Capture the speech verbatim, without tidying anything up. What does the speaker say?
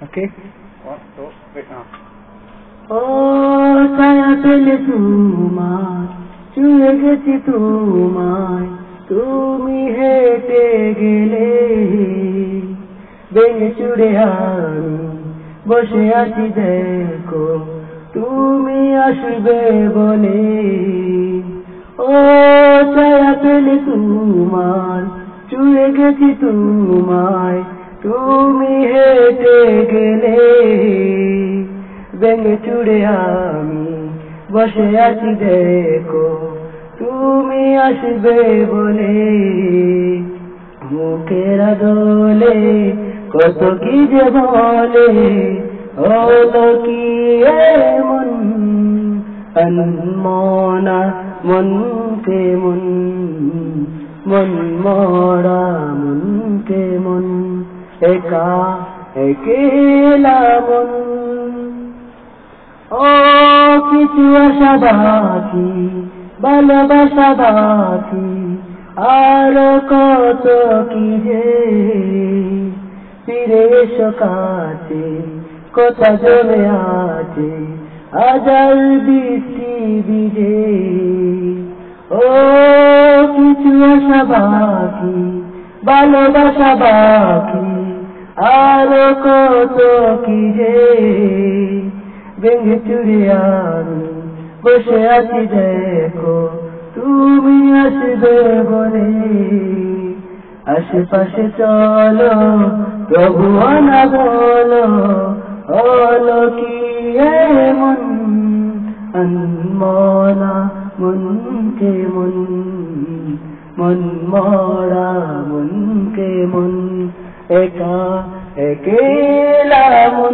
ওকে, ও ছায়া পেলে তোমার চুয়ে গেছি তোমায়, তুমি হেঁটে গেলে ভেঙে চুড়ে আমি বসে আছি দেখো তুমি আসবে বলে। ও ছায়া পেলে তোমার চুয়ে গেছি তোমায়, তুমি হেঁটে গেলে ভেঙে চুড়ে আমি বসে আছি দেখো তুমি আসবে বলে। মুখের দোলে কত কি যে বলে, হলো কি এমন আনমনা মন কে মন, মন মরা মন কে মন, একা একেলা মন। ও কিছু আশা বাকি, ভালোবাসা বাকি, আর কত কি যে, ফিরে এসো কাছে কথা জমে আছে আজাল বৃষ্টি বিজে। ও কিছু আশা বাকি, ভালোবাসা বাকি, আর কত কি যে, ভেঙে চুরে আমি বসে আছি দেখো তুমি আসবে বলে। আশেপাশে চলো তবু না বলো, হলো কি এমন আনমনা মন কে মন, মন মরা মন কে মন, একা একেলা মন।